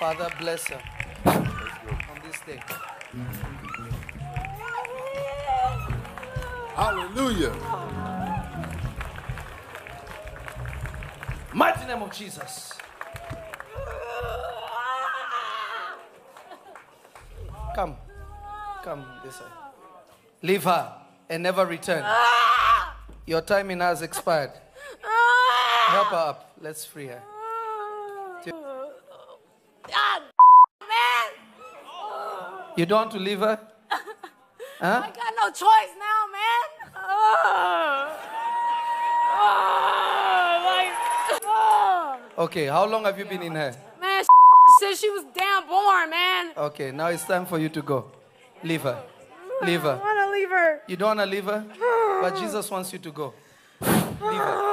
Father, bless her on this day. Hallelujah. Mighty name of Jesus. Come this way. Leave her and never return. Your timing has expired. Help her up. Let's free her. You don't want to leave her? Huh? I got no choice now, man. Okay, how long have you been in here? Man, since she was damn born, man. Okay, now it's time for you to go. Leave her. Leave her. I want to leave her. You don't want to leave her? But Jesus wants you to go. Leave her.